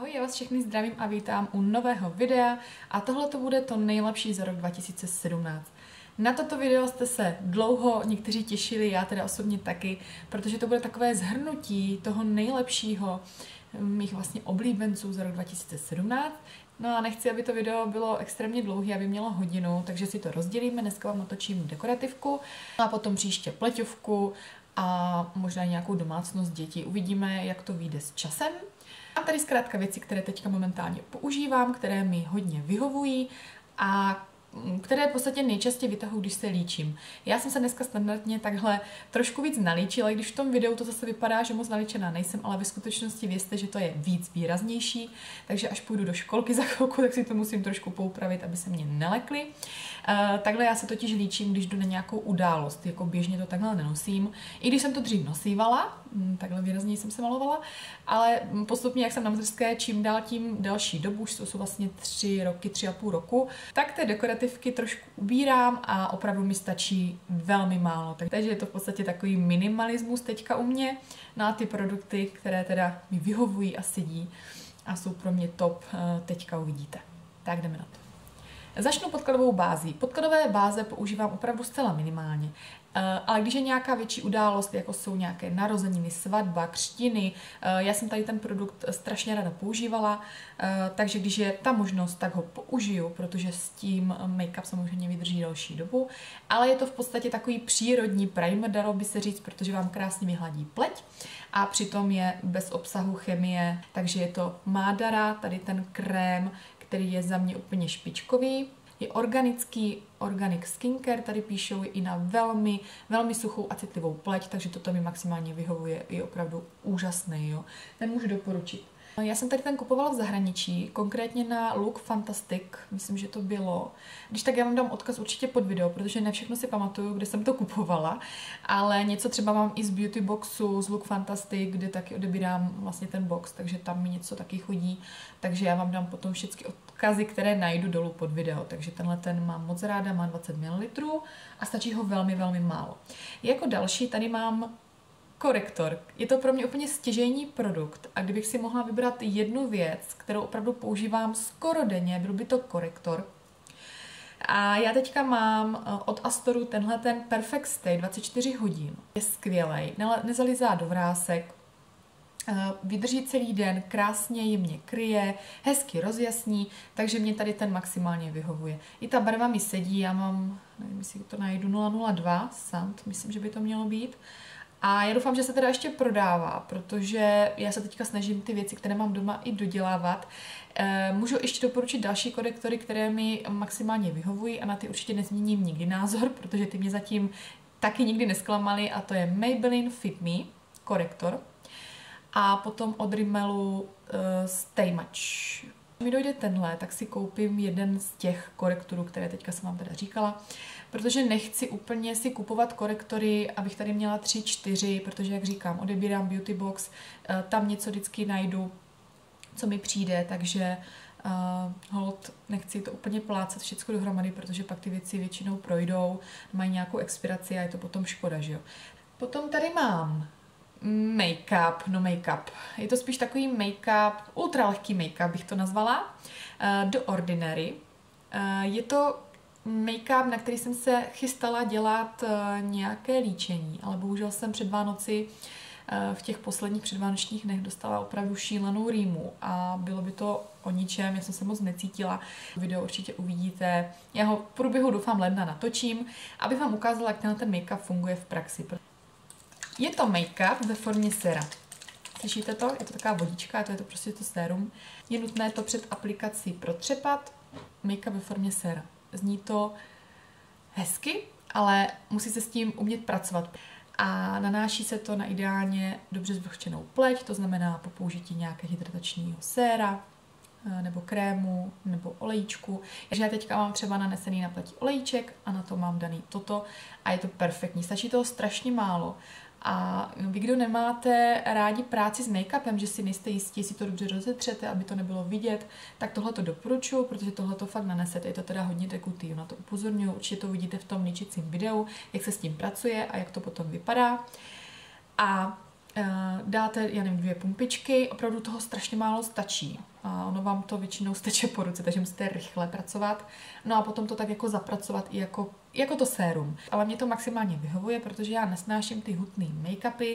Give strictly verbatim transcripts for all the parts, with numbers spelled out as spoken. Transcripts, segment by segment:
Ahoj, já vás všechny zdravím a vítám u nového videa a tohle to bude to nejlepší za rok dva tisíce sedmnáct. Na toto video jste se dlouho někteří těšili, já teda osobně taky, protože to bude takové shrnutí toho nejlepšího mých vlastně oblíbenců za rok dva tisíce sedmnáct. No a nechci, aby to video bylo extrémně dlouhé, aby mělo hodinu, takže si to rozdělíme. Dneska vám natočím dekorativku a potom příště pleťovku a možná nějakou domácnost dětí. Uvidíme, jak to vyjde s časem. A tady zkrátka věci, které teďka momentálně používám, které mi hodně vyhovují a které v podstatě nejčastěji vytahuji, když se líčím. Já jsem se dneska standardně takhle trošku víc nalíčila, i když v tom videu to zase vypadá, že moc nalíčená nejsem, ale ve skutečnosti vězte, že to je víc výraznější, takže až půjdu do školky za chvilku, tak si to musím trošku poupravit, aby se mě nelekly. Uh, takhle já se totiž líčím, když jdu na nějakou událost, jako běžně to takhle nenosím. I když jsem to dřív nosívala, takhle výrazněji jsem se malovala, ale postupně, jak jsem na mateřské, čím dál tím další dobu, už to jsou vlastně tři roky, tři a půl roku, tak ty dekorativky trošku ubírám a opravdu mi stačí velmi málo. Takže je to v podstatě takový minimalismus teďka u mě na ty produkty, které teda mi vyhovují a sedí a jsou pro mě top, teďka uvidíte. Tak jdeme na to. Začnu podkladovou bází. Podkladové báze používám opravdu zcela minimálně, ale když je nějaká větší událost, jako jsou nějaké narozeniny, svatba, křtiny, já jsem tady ten produkt strašně ráda používala, takže když je ta možnost, tak ho použiju, protože s tím make-up samozřejmě vydrží další dobu, ale je to v podstatě takový přírodní primer, dalo by se říct, protože vám krásně vyhladí pleť a přitom je bez obsahu chemie, takže je to Madara, tady ten krém, který je za mě úplně špičkový. Je organický, organic skincare, tady píšou i na velmi, velmi suchou a citlivou pleť, takže toto mi maximálně vyhovuje, je opravdu úžasný, jo. Ten můžu doporučit. Já jsem tady ten kupovala v zahraničí, konkrétně na Look Fantastic, myslím, že to bylo. Když tak já vám dám odkaz určitě pod video, protože ne všechno si pamatuju, kde jsem to kupovala, ale něco třeba mám i z Beauty Boxu, z Look Fantastic, kde taky odebírám vlastně ten box, takže tam mi něco taky chodí, takže já vám dám potom všechny odkazy, které najdu dolů pod video, takže tenhle ten mám moc ráda, má dvacet mililitrů a stačí ho velmi, velmi málo. Jako další tady mám korektor. Je to pro mě úplně stěžejní produkt a kdybych si mohla vybrat jednu věc, kterou opravdu používám skoro denně, byl by to korektor. A já teďka mám od Astoru tenhle ten Perfect Stay dvacet čtyři hodin. Je skvělej, nezalizá do vrásek, vydrží celý den, krásně jemně kryje, hezky rozjasní, takže mě tady ten maximálně vyhovuje. I ta barva mi sedí, já mám, nevím, jestli to najdu, nula nula dva sand, myslím, že by to mělo být. A já doufám, že se teda ještě prodává, protože já se teďka snažím ty věci, které mám doma, i dodělávat. E, můžu ještě doporučit další korektory, které mi maximálně vyhovují a na ty určitě nezměním nikdy názor, protože ty mě zatím taky nikdy nesklamaly a to je Maybelline Fit Me korektor a potom od Rimmelu e, Stay Much. Když mi dojde tenhle, tak si koupím jeden z těch korektorů, které teďka jsem vám teda říkala, protože nechci úplně si kupovat korektory, abych tady měla tři, čtyři, protože jak říkám, odebírám Beauty Box, tam něco vždycky najdu, co mi přijde, takže uh, hold, nechci to úplně plácat všechno dohromady, protože pak ty věci většinou projdou, mají nějakou expiraci a je to potom škoda, že jo. Potom tady mám make-up, no make-up. Je to spíš takový make-up, ultralehký make-up bych to nazvala, uh, do Ordinary. Uh, je to make-up, na který jsem se chystala dělat uh, nějaké líčení, ale bohužel jsem před Vánoci uh, v těch posledních předvánočních dnech dostala opravdu šílenou rýmu a bylo by to o ničem, já jsem se moc necítila. Video určitě uvidíte, já ho v průběhu doufám ledna natočím, abych vám ukázala, jak tenhle ten make-up funguje v praxi. Je to make-up ve formě séra. Slyšíte to? Je to taková vodička, to je to prostě to sérum. Je nutné to před aplikací protřepat. Make-up ve formě séra. Zní to hezky, ale musí se s tím umět pracovat. A nanáší se to na ideálně dobře zvlhčenou pleť, to znamená po použití nějakého hydratačního séra, nebo krému, nebo olejčku. Takže já teďka mám třeba nanesený na pleti olejček a na to mám daný toto a je to perfektní. Stačí toho strašně málo. A vy, kdo nemáte rádi práci s make-upem, že si nejste jistí, jestli to dobře rozetřete, aby to nebylo vidět, tak tohle to doporučuji, protože tohle to fakt nanesete. Je to teda hodně tekutý, na to upozorňuji, určitě to vidíte v tom líčicím videu, jak se s tím pracuje a jak to potom vypadá. A dáte, já nevím, dvě pumpičky, opravdu toho strašně málo stačí. A ono vám to většinou steče po ruce, takže musíte rychle pracovat. No a potom to tak jako zapracovat i jako, jako to sérum. Ale mě to maximálně vyhovuje, protože já nesnáším ty hutný make-upy,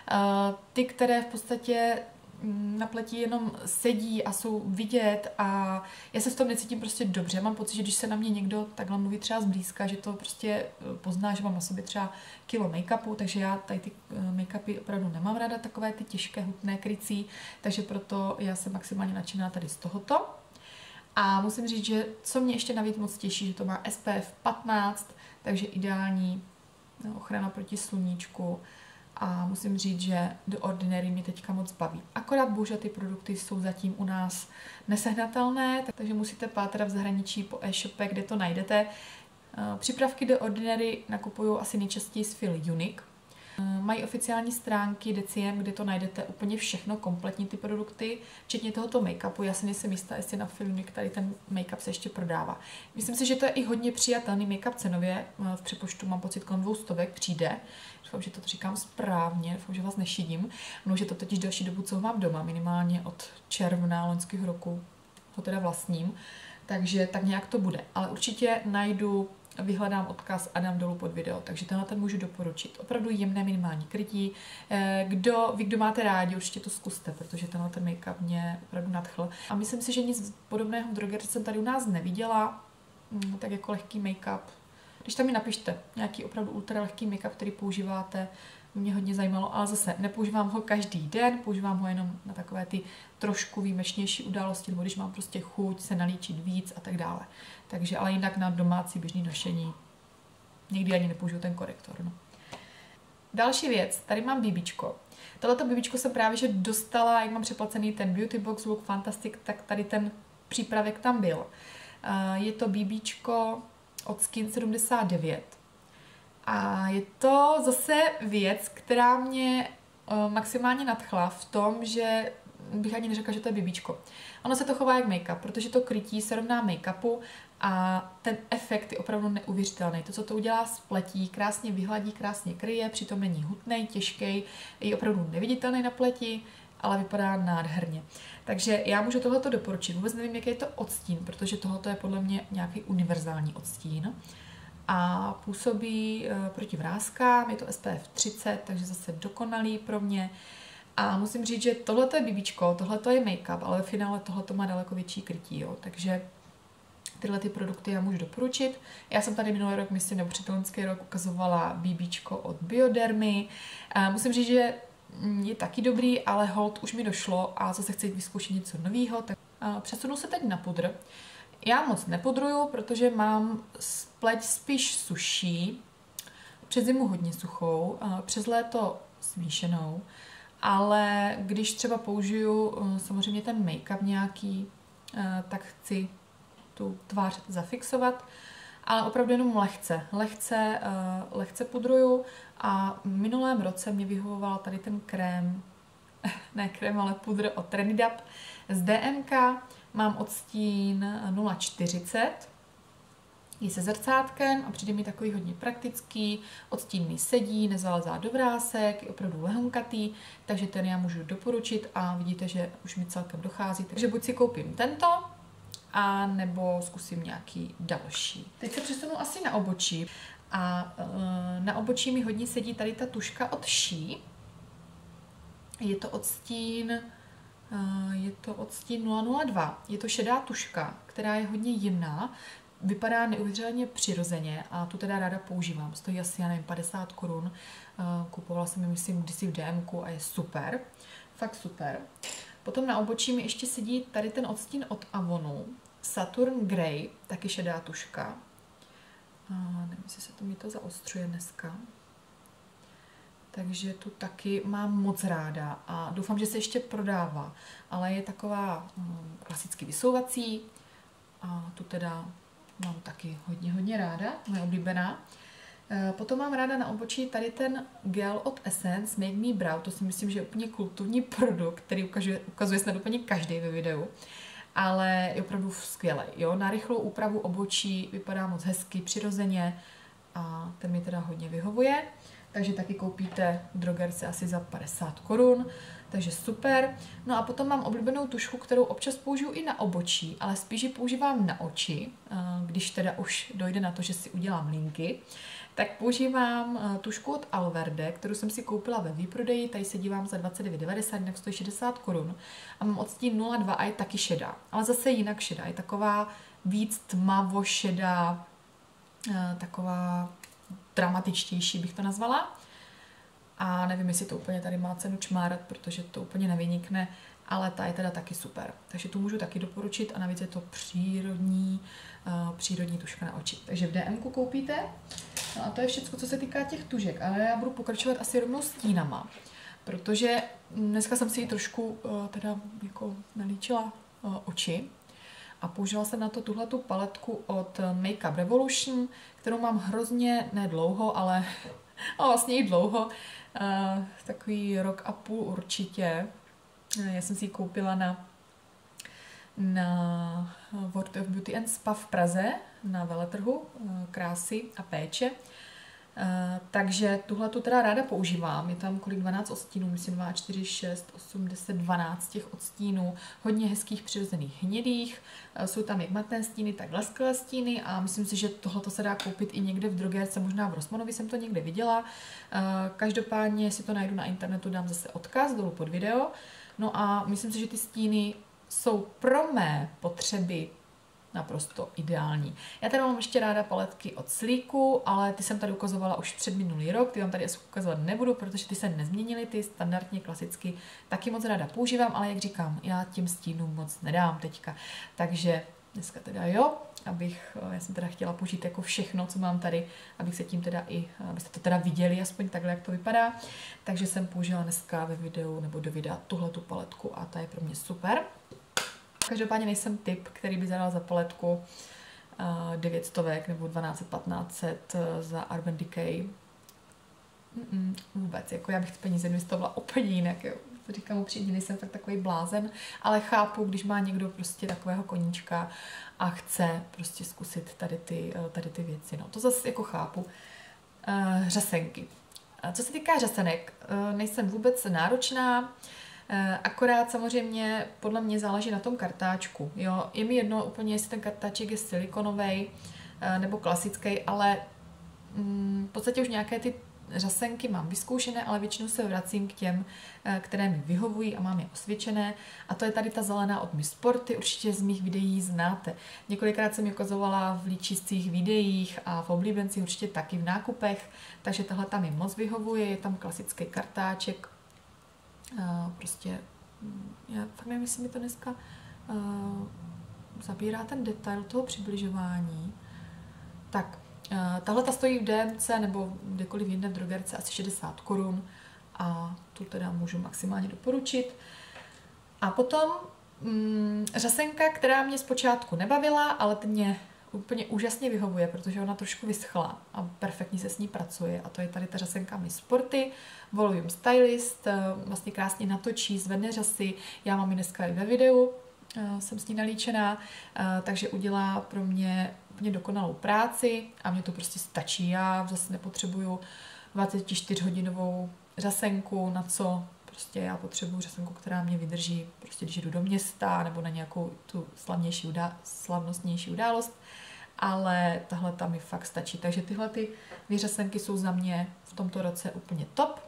ty, které v podstatě na pleti jenom sedí a jsou vidět a já se v tom necítím prostě dobře. Mám pocit, že když se na mě někdo takhle mluví třeba zblízka, že to prostě pozná, že mám na sobě třeba kilo make-upu, takže já tady ty make-upy opravdu nemám ráda, takové ty těžké, hutné, krycí, takže proto já jsem maximálně nadšená tady z tohoto. A musím říct, že co mě ještě navíc moc těší, že to má S P F patnáct, takže ideální ochrana proti sluníčku. A musím říct, že The Ordinary mě teďka moc baví. Akorát bohužel ty produkty jsou zatím u nás nesehnatelné, takže musíte pátrat v zahraničí po e-shope, kde to najdete. Přípravky The Ordinary nakupuju asi nejčastěji z Feel Unique. Mají oficiální stránky Deciem, kde to najdete úplně všechno, kompletní ty produkty, včetně tohoto make-upu. Já si nejsem jistá, jestli na Feel Unique tady ten make-up se ještě prodává. Myslím si, že to je i hodně přijatelný make-up cenově. V přepočtu mám pocit, kolem dvou stovek přijde. Doufám, že to říkám správně, doufám, že vás nešidím. No, že to totiž další dobu, co ho mám doma, minimálně od června loňského roku, ho teda vlastním. Takže tak nějak to bude. Ale určitě najdu, vyhledám odkaz a dám dolů pod video, takže tenhle ten můžu doporučit. Opravdu jemné minimální krytí. Kdo, vy, kdo máte rádi, určitě to zkuste, protože tenhle ten make-up mě opravdu nadchl. A myslím si, že nic podobného v drogerii jsem tady u nás neviděla, tak jako lehký make-up. Když tam mi napište nějaký opravdu ultra lehký make-up, který používáte, mě hodně zajímalo, ale zase nepoužívám ho každý den, používám ho jenom na takové ty trošku výjimečnější události, nebo když mám prostě chuť se nalíčit víc a tak dále. Takže, ale jinak na domácí běžný nošení někdy ani nepoužiju ten korektor. No. Další věc, tady mám BBčko. Tohleto BBčko jsem právě že dostala, jak mám přeplacený ten Beauty Box Look Fantastic, tak tady ten přípravek tam byl. Je to BBčko od Skin sedmdesát devět. A je to zase věc, která mě uh, maximálně nadchla v tom, že bych ani neřekla, že to je BBčko. Ono se to chová jak make-up, protože to krytí se rovná make-upu a ten efekt je opravdu neuvěřitelný. To, co to udělá s pletí, krásně vyhladí, krásně kryje, přitom není hutnej, těžkej, je opravdu neviditelný na pleti, ale vypadá nádherně. Takže já můžu tohleto doporučit. Vůbec nevím, jaký je to odstín, protože tohleto je podle mě nějaký univerzální odstín. A působí e, proti vráskám, je to S P F třicet, takže zase dokonalý pro mě. A musím říct, že tohle je BBčko, tohle je make-up, ale v finále tohle má daleko větší krytí, jo. Takže tyhle ty produkty já můžu doporučit. Já jsem tady minulý rok, myslím, nebo předloňský rok ukazovala BBčko od Biodermy. E, musím říct, že je taky dobrý, ale hold už mi došlo a zase chci vyzkoušet něco nového. Tak e, přesunu se teď na pudr. Já moc nepudruju, protože mám pleť spíš suší, přes zimu hodně suchou, přes léto smíšenou, ale když třeba použiju samozřejmě ten make-up nějaký, tak chci tu tvář zafixovat, ale opravdu jenom lehce, lehce, lehce pudruju a v minulém roce mě vyhovoval tady ten krém, ne krém, ale pudr od Trenidab z D M K. Mám odstín nula čtyřicet, je se zrcátkem a přijde mi takový hodně praktický, odstín mi sedí, nezalezá do vrásek, je opravdu lehonkatý, takže ten já můžu doporučit a vidíte, že už mi celkem dochází. Takže buď si koupím tento, a nebo zkusím nějaký další. Teď se přesunu asi na obočí a e, na obočí mi hodně sedí tady ta tuška od She. Je to odstín Je to odstín nula nula dva. Je to šedá tuška, která je hodně jemná, vypadá neuvěřitelně přirozeně a tu teda ráda používám. Stojí asi, já nevím, padesát korun. Kupovala jsem ji, myslím, kdysi v D M ku a je super. Fakt super. Potom na obočí mi ještě sedí tady ten odstín od Avonu. Saturn Grey, taky šedá tuška. Nevím, jestli se to mi to zaostřuje dneska. Takže tu taky mám moc ráda a doufám, že se ještě prodává, ale je taková um, klasicky vysouvací a tu teda mám taky hodně, hodně ráda, moje oblíbená. E, potom mám ráda na obočí tady ten gel od Essence Make Me Brow, to si myslím, že je úplně kultovní produkt, který ukazuje, ukazuje snad úplně každý ve videu, ale je opravdu skvělý. Jo? Na rychlou úpravu obočí vypadá moc hezky, přirozeně a ten mi teda hodně vyhovuje. takže taky koupíte v drogerce asi za padesát korun, takže super. No a potom mám oblíbenou tušku, kterou občas použiju i na obočí, ale spíš ji používám na oči, když teda už dojde na to, že si udělám linky. Tak používám tušku od Alverde, kterou jsem si koupila ve výprodeji, tady se dívám za dvacet devět devadesát, jinak stojí šedesát korun. A mám odstín nula dva a je taky šedá, ale zase jinak šedá, je taková víc tmavo šedá, taková dramatičtější bych to nazvala. A nevím, jestli to úplně tady má cenu čmárat, protože to úplně nevynikne, ale ta je teda taky super. Takže tu můžu taky doporučit a navíc je to přírodní, uh, přírodní tuška na oči. Takže v D M ku koupíte. No a to je všechno, co se týká těch tužek, ale já budu pokračovat asi rovnou stínama, protože dneska jsem si ji trošku uh, teda jako nalíčila uh, oči a použila jsem na to tuhletu paletku od Make Up Revolution, kterou mám hrozně, ne dlouho, ale a vlastně i dlouho, uh, takový rok a půl určitě. Já jsem si ji koupila na, na World of Beauty and Spa v Praze, na veletrhu uh, krásy a péče. Uh, takže tuhle tu teda ráda používám. Je tam kolik dvanáct odstínů, myslím dva, čtyři, šest, osm, deset, dvanáct těch odstínů. Hodně hezkých přirozených hnědých. Uh, jsou tam jak matné stíny, tak lesklé stíny a myslím si, že tohle se dá koupit i někde v drogérce, možná v Rossmanovi jsem to někde viděla. Uh, každopádně si to najdu na internetu, dám zase odkaz dolů pod video. No a myslím si, že ty stíny jsou pro mé potřeby naprosto ideální. Já tady mám ještě ráda paletky od Sleeku, ale ty jsem tady ukazovala už před minulý rok, ty vám tady asi ukazovat nebudu, protože ty se nezměnily, ty standardně klasicky taky moc ráda používám, ale jak říkám, já tím stínům moc nedám teďka. Takže dneska teda jo, abych, já jsem teda chtěla použít jako všechno, co mám tady, abych se tím teda i, abyste to teda viděli, aspoň takhle, jak to vypadá. Takže jsem použila dneska ve videu nebo do videa tuhle tu paletku a ta je pro mě super. Každopádně nejsem typ, který by zadal za paletku uh, devět stovek nebo dvanáct set, patnáct set uh, za Urban Decay. Mm-mm, vůbec, jako já bych ty peníze investovala úplně jinak, jo. To říkám upřímně, nejsem fakt takový blázen, ale chápu, když má někdo prostě takového koníčka a chce prostě zkusit tady ty, tady ty věci. No, to zase jako chápu. Uh, řasenky. Co se týká řasenek, uh, nejsem vůbec náročná, akorát samozřejmě podle mě záleží na tom kartáčku. Jo? Je mi jedno úplně, jestli ten kartáček je silikonový nebo klasický, ale mm, v podstatě už nějaké ty řasenky mám vyzkoušené, ale většinou se vracím k těm, které mi vyhovují a mám je osvědčené. A to je tady ta zelená od Miss Sporty, určitě z mých videí znáte. Několikrát jsem ji ukazovala v líčících videích a v oblíbencích, určitě taky v nákupech, takže tahle tam mi moc vyhovuje, je tam klasický kartáček. Uh, prostě, já fakt nevím, jestli mi to dneska uh, zabírá ten detail toho přibližování. Tak, uh, tahle ta stojí v D M C nebo kdekoliv jinde v drogerce asi šedesát korun a tu teda můžu maximálně doporučit. A potom um, řasenka, která mě zpočátku nebavila, ale teď mě úplně úžasně vyhovuje, protože ona trošku vyschla a perfektně se s ní pracuje. A to je tady ta řasenka Miss Sporty, Volume Stylist, vlastně krásně natočí, zvedne řasy. Já mám ji dneska i ve videu, jsem s ní nalíčená, takže udělá pro mě úplně dokonalou práci a mě to prostě stačí. Já zase nepotřebuju dvacetičtyřhodinovou řasenku, na co prostě já potřebuju řasenku, která mě vydrží, prostě když jdu do města nebo na nějakou tu slavnější udá- slavnostnější událost, ale tahle tam mi fakt stačí. Takže tyhle ty dvě řasenky jsou za mě v tomto roce úplně top.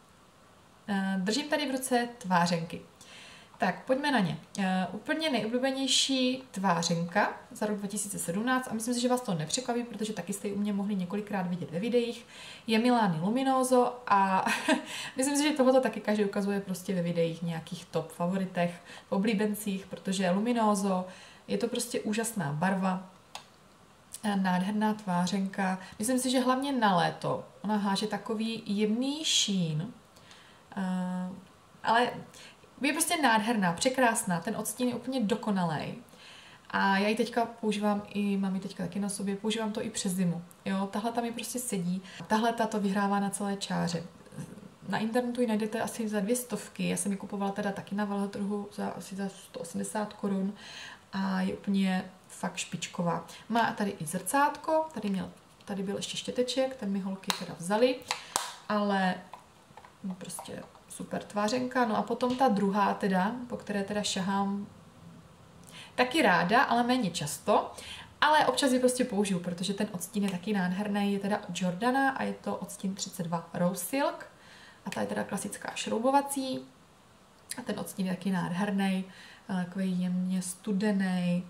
Držím tady v ruce tvářenky. Tak, pojďme na ně. Uh, úplně nejoblíbenější tvářenka za rok dva tisíce sedmnáct, a myslím si, že vás to nepřekvapí, protože taky jste ji u mě mohli několikrát vidět ve videích, je Milani Luminoso a myslím si, že tohoto taky každý ukazuje prostě ve videích nějakých top favoritech, v oblíbencích, protože Luminoso je to prostě úžasná barva, nádherná tvářenka. Myslím si, že hlavně na léto ona háže takový jemný šín, uh, ale je prostě nádherná, překrásná, ten odstín je úplně dokonalej. A já ji teďka používám i, mám ji teďka taky na sobě, používám to i přes zimu. Jo, tahle tam mi prostě sedí. Tahle ta to vyhrává na celé čáře. Na internetu ji najdete asi za dvě stovky, já jsem ji kupovala teda taky na veletrhu za asi za sto osmdesát korun a je úplně fakt špičková. Má tady i zrcátko, tady, měl, tady byl ještě štěteček, ten mi holky teda vzali. ale prostě super tvářenka. No a potom ta druhá teda, po které teda šahám taky ráda, ale méně často. Ale občas ji prostě použiju, protože ten odstín je taky nádherný. Je teda od Jordana a je to odstín třicet dva Rose Silk. A ta je teda klasická šroubovací. A ten odstín je taky nádherný, takový jemně studený,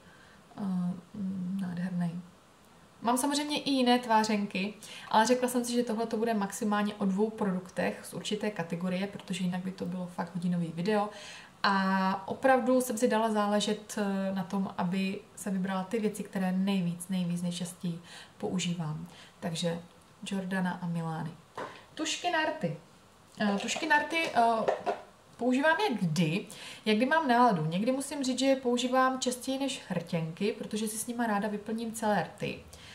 nádherný. Mám samozřejmě i jiné tvářenky, ale řekla jsem si, že tohle to bude maximálně o dvou produktech z určité kategorie, protože jinak by to bylo fakt hodinový video. A opravdu jsem si dala záležet na tom, aby se vybrala ty věci, které nejvíc, nejvíc, nejčastěji používám. Takže Jordana a Milani. Tušky Narty. Tušky Narty používám je kdy, jak kdy mám náladu. Někdy musím říct, že je používám častěji než hrtěnky, protože si s nima ráda vyplním celé rty.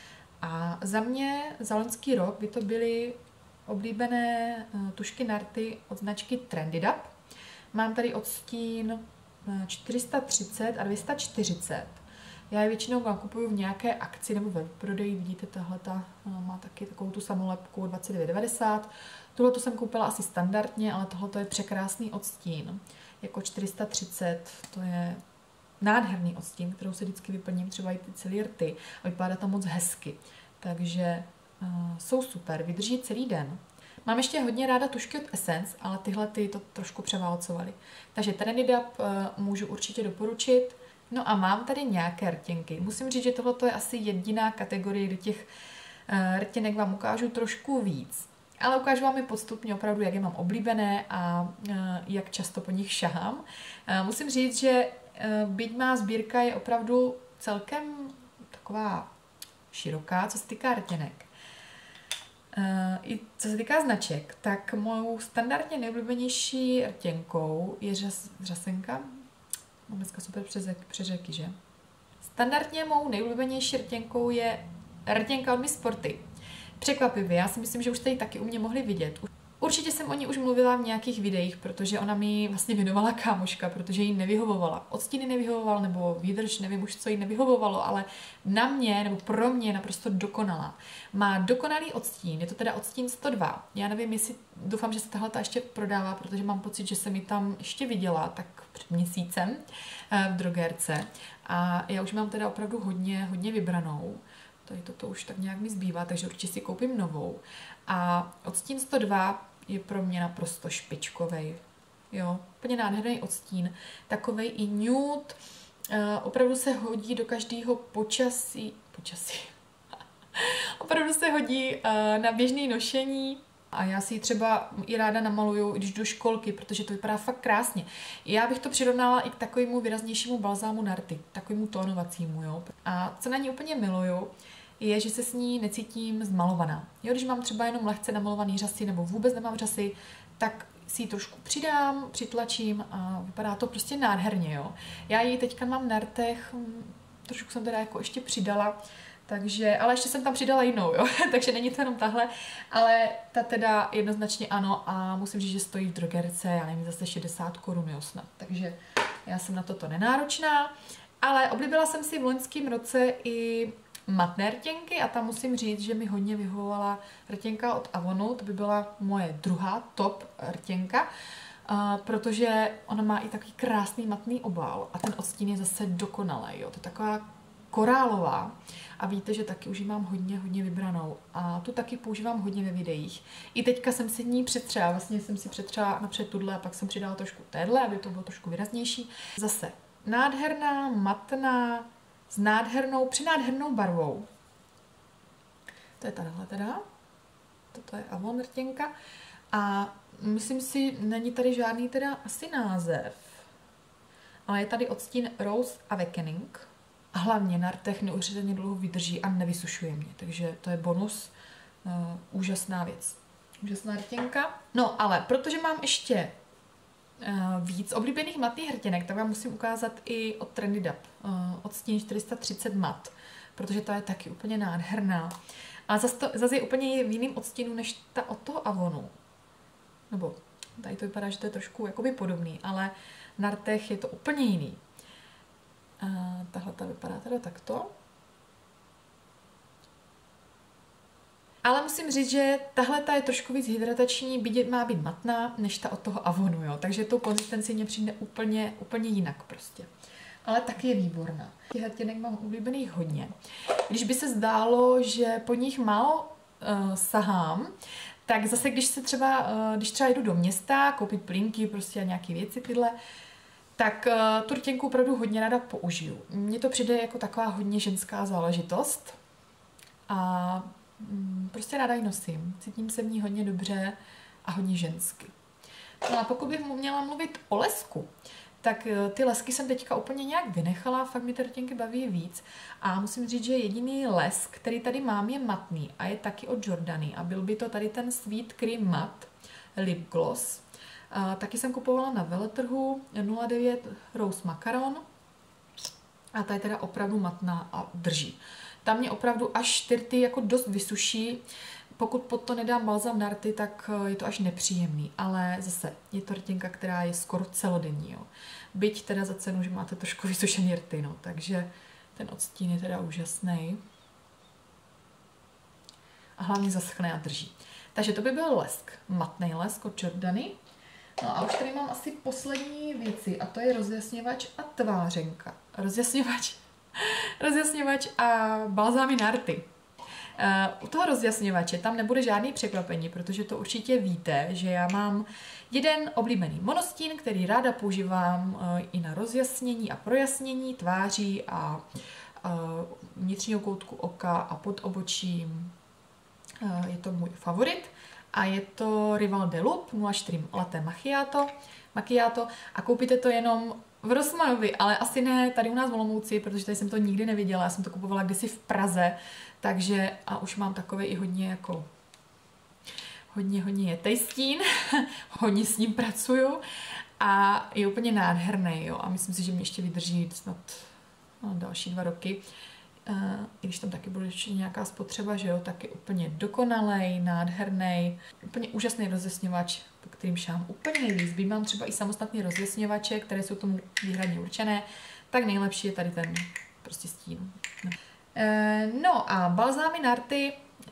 A za mě za loňský rok by to byly oblíbené tušky Narty od značky Trendy Dub. Mám tady odstín čtyři sta třicet a dvě stě čtyřicet. Já je většinou kupuju v nějaké akci nebo ve prodeji. Vidíte, tahle má taky takovou tu samolepku dvacet devět devadesát. Tohle jsem koupila asi standardně, ale tohle je překrásný odstín. Jako čtyři sta třicet, to je nádherný odstín, kterou se vždycky vyplním třeba i ty celý rty a vypadá tam moc hezky. Takže uh, jsou super, vydrží celý den. Mám ještě hodně ráda tušky od Essence, ale tyhle ty to trošku převálcovaly. Takže Trendy Dub uh, můžu určitě doporučit. No a mám tady nějaké rtěnky. Musím říct, že tohle je asi jediná kategorie, kde těch uh, rtěnek vám ukážu trošku víc. Ale ukážu vám je postupně opravdu, jak je mám oblíbené a uh, jak často po nich šahám. Uh, musím říct, že uh, byť má sbírka je opravdu celkem taková široká, co se týká rtěnek. Uh, I co se týká značek, tak mou standardně nejoblíbenější rtěnkou je řas, řasenka. Mám dneska super přeřeky, že? Standardně mou nejoblíbenější rtěnkou je rtěnka od Miss Sporty. Překvapivě, já si myslím, že už jste ji taky u mě mohli vidět. Určitě jsem o ní už mluvila v nějakých videích, protože ona mi vlastně věnovala kámoška, protože jí nevyhovovala. Odstíny nevyhovoval, nebo výdrž, nevím už, co jí nevyhovovalo, ale na mě, nebo pro mě naprosto dokonalá. Má dokonalý odstín, je to teda odstín sto dva. Já nevím, jestli, doufám, že se tahle ta ještě prodává, protože mám pocit, že jsem ji tam ještě viděla, tak před měsícem v drogérce. A já už mám teda opravdu hodně, hodně vybranou. Tady toto už tak nějak mi zbývá, takže určitě si koupím novou. A odstín sto dva je pro mě naprosto špičkovej. Jo, úplně nádherný odstín. Takovej i nude. E, opravdu se hodí do každého počasí. Počasí. Opravdu se hodí e, na běžné nošení. A já si ji třeba i ráda namaluju, když jdu do školky, protože to vypadá fakt krásně. Já bych to přirovnala i k takovému výraznějšímu balzámu na rty, takovému tónovacímu, jo. A co na ní úplně miluju, je, že se s ní necítím zmalovaná. Jo, když mám třeba jenom lehce namalovaný řasy nebo vůbec nemám řasy, tak si ji trošku přidám, přitlačím a vypadá to prostě nádherně, jo. Já ji teďka mám na rtech, trošku jsem teda jako ještě přidala, takže, ale ještě jsem tam přidala jinou, jo, takže není to jenom tahle, ale ta teda jednoznačně ano a musím říct, že stojí v drogerce, já nevím, zase šedesát korun, jo, snad, takže já jsem na toto nenáročná, ale oblíbila jsem si v loňském roce i matné rtěnky a tam musím říct, že mi hodně vyhovovala rtěnka od Avonu, to by byla moje druhá top rtěnka, Uh, protože ona má i takový krásný matný obal a ten odstín je zase dokonalý, jo, to je taková korálová a víte, že taky už ji mám hodně, hodně vybranou a tu taky používám hodně ve videích. I teďka jsem si ní přetřela, vlastně jsem si přetřela napřed tuhle a pak jsem přidala trošku téhle, aby to bylo trošku výraznější. Zase nádherná, matná, s nádhernou, přinádhernou barvou. To je tahle teda, toto je Avon rtěnka a myslím si, není tady žádný teda asi název, ale je tady odstín Rose Awakening. A hlavně na rtech neuvěřitelně dlouho vydrží a nevysušuje mě, takže to je bonus, uh, úžasná věc. Úžasná rtěnka. No ale protože mám ještě uh, víc oblíbených matných rtěnek, tak vám musím ukázat i od Trendy Dub, uh, odstín čtyři sta třicet mat, protože ta je taky úplně nádherná. A zase, to, zase je úplně v jiným odstínu než ta od toho Avonu. Nebo tady to vypadá, že to je trošku jakoby podobný, ale na rtech je to úplně jiný. Tahle ta vypadá teda takto. Ale musím říct, že tahle ta je trošku víc hydratační, byť má být matná, než ta od toho Avonu, jo. Takže tou konzistenci mě přijde úplně, úplně jinak prostě. Ale taky je výborná. Těch hrtěnek mám oblíbených hodně. Když by se zdálo, že po nich málo uh, sahám, tak zase, když se třeba, uh, když třeba jdu do města, koupit plínky, prostě a nějaké věci tyhle, tak uh, tu rtěnku opravdu hodně ráda použiju. Mně to přijde jako taková hodně ženská záležitost a mm, prostě ráda ji nosím. Cítím se v ní hodně dobře a hodně žensky. No a pokud bych měla mluvit o lesku, tak ty lesky jsem teďka úplně nějak vynechala, fakt mi ty rtěnky baví víc. A musím říct, že jediný lesk, který tady mám, je matný a je taky od Jordany. A byl by to tady ten Sweet Cream Matte Lip Gloss. A taky jsem kupovala na veletrhu nula devět Rose Macaron. A ta je teda opravdu matná a drží. Tam mě opravdu až tyrty jako dost vysuší. Pokud pod to nedám balzam na rty, tak je to až nepříjemný, ale zase je to rtěnka, která je skoro celodenní, jo. Byť teda za cenu, že máte trošku vysušený rty, no, takže ten odstín je teda úžasný. A hlavně zaschne a drží. Takže to by byl lesk, matný lesk od Jordany. No a už tady mám asi poslední věci a to je rozjasňovač a tvářenka. Rozjasňovač, rozjasňovač a balzámy na rty. Uh, u toho rozjasňovače tam nebude žádný překvapení, protože to určitě víte, že já mám jeden oblíbený monostín, který ráda používám uh, i na rozjasnění a projasnění tváří a uh, vnitřního koutku oka a pod obočím. Uh, je to můj favorit a je to Rival de Loop nula čtyři Latte Macchiato, Macchiato a koupíte to jenom v Rossmanovi, ale asi ne tady u nás v Olomouci, protože tady jsem to nikdy neviděla, já jsem to kupovala kdysi v Praze, takže a už mám takový i hodně jako hodně, hodně jetej stín, hodně s ním pracuju a je úplně nádherný, jo, a myslím si, že mě ještě vydrží snad no, další dva roky, uh, i když tam taky bude ještě nějaká spotřeba, že jo, tak je úplně dokonalej, nádherný, úplně úžasný rozjasňovač, po kterým šám úplně nejvíc. Bývám třeba i samostatný rozjasňovače, které jsou tomu výhradně určené, tak nejlepší je tady ten prostě stín. No. No a balzámy na rty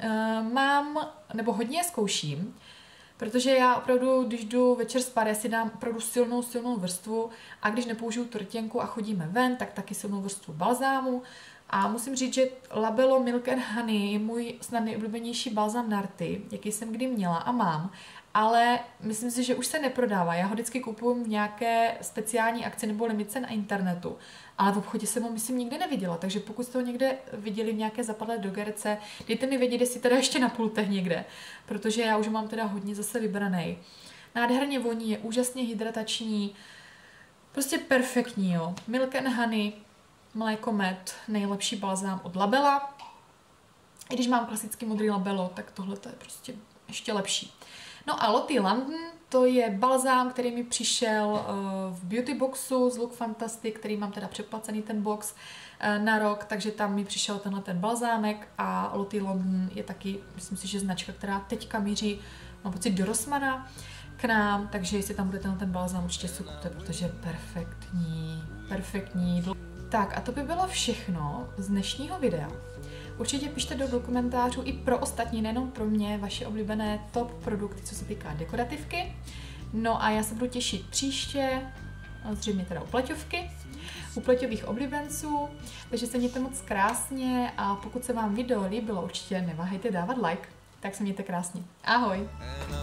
mám, nebo hodně je zkouším, protože já opravdu, když jdu večer spát, já si dám opravdu silnou, silnou vrstvu a když nepoužiju tu rtěnku a chodíme ven, tak taky silnou vrstvu balzámu. A musím říct, že Labello Milk and Honey je můj snad nejoblíbenější balzám na rty, jaký jsem kdy měla a mám. Ale myslím si, že už se neprodává. Já ho vždycky kupuju v nějaké speciální akci nebo limitce na internetu. Ale v obchodě jsem ho, myslím, nikdy neviděla. Takže pokud jste ho někde viděli v nějaké zapadlé dogerce, dejte mi vědět, jestli teda ještě na pultech někde. Protože já už mám teda hodně zase vybraný. Nádherně voní, je úžasně hydratační. Prostě perfektní, jo. Milk and Honey, mléko med, nejlepší balzám od Labella. I když mám klasický modrý Labello, tak tohle to je prostě ještě lepší. No a Lottie London, to je balzám, který mi přišel uh, v beauty boxu z Look Fantastic, který mám teda předplacený ten box uh, na rok, takže tam mi přišel tenhle ten balzámek a Lottie London je taky, myslím si, že značka, která teďka míří, mám pocit, do Rossmana k nám, takže jestli tam bude tenhle ten balzám, určitě si kupte, protože je perfektní, perfektní. Tak a to by bylo všechno z dnešního videa. Určitě pište do komentářů i pro ostatní, nejenom pro mě, vaše oblíbené top produkty, co se týká dekorativky. No a já se budu těšit příště, zřejmě teda u pleťovky, u pleťových oblíbenců, takže se mějte moc krásně a pokud se vám video líbilo, určitě neváhejte dávat like, tak se mějte krásně. Ahoj!